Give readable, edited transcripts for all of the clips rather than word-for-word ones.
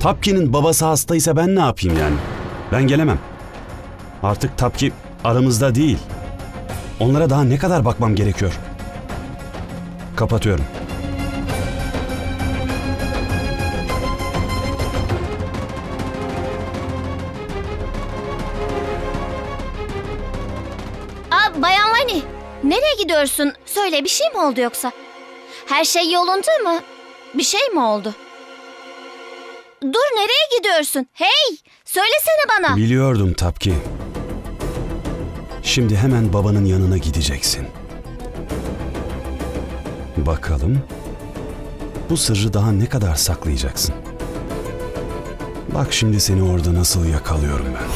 Tapki'nin babası hastaysa ben ne yapayım yani? Ben gelemem. Artık Tapki aramızda değil. Onlara daha ne kadar bakmam gerekiyor? Kapatıyorum. Bayan Vani, nereye gidiyorsun? Söyle, bir şey mi oldu yoksa? Her şey yolunda mı? Bir şey mi oldu? Dur, nereye gidiyorsun? Hey, söylesene bana. Biliyordum Tapki. Şimdi hemen babanın yanına gideceksin. Bakalım bu sırrı daha ne kadar saklayacaksın? Bak şimdi seni orada nasıl yakalıyorum ben.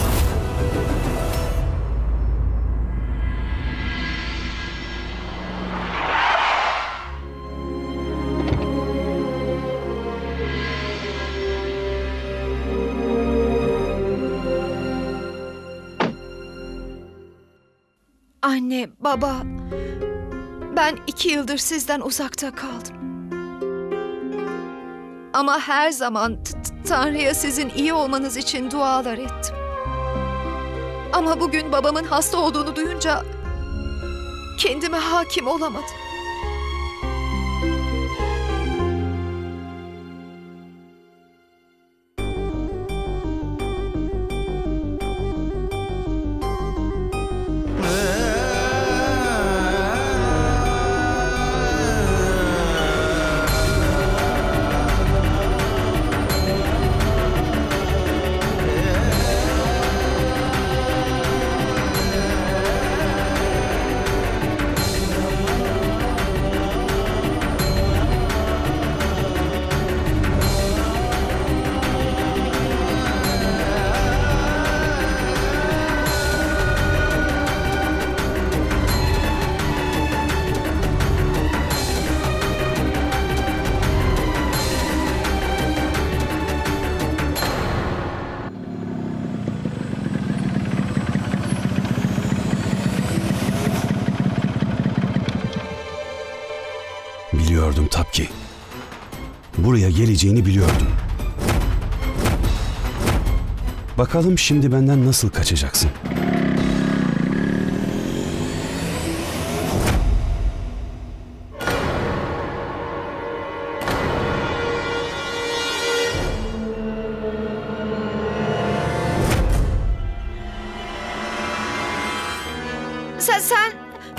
Anne, baba, ben 2 yıldır sizden uzakta kaldım. Ama her zaman Tanrı'ya sizin iyi olmanız için dualar ettim. Ama bugün babamın hasta olduğunu duyunca kendime hakim olamadım. Biliyordum Tapki. Buraya geleceğini biliyordum. Bakalım şimdi benden nasıl kaçacaksın? Sen...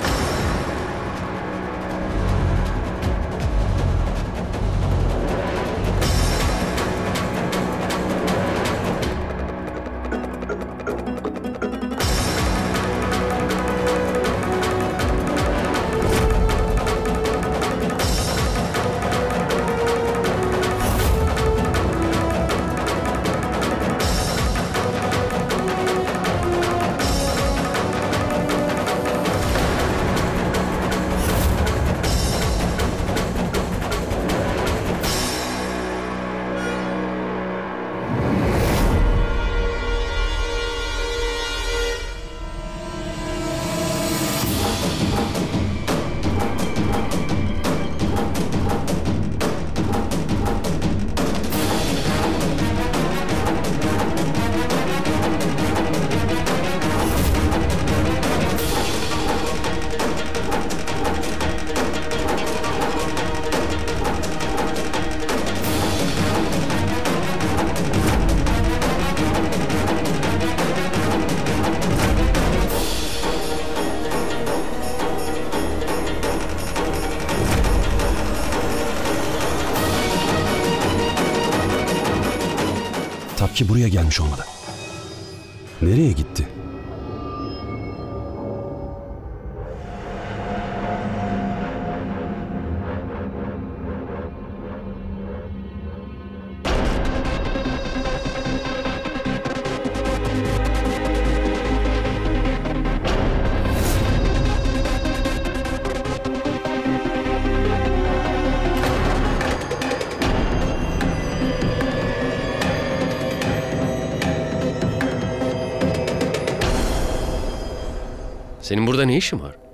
Tapki buraya gelmiş olmalı. Nereye gitti? Senin burada ne işin var?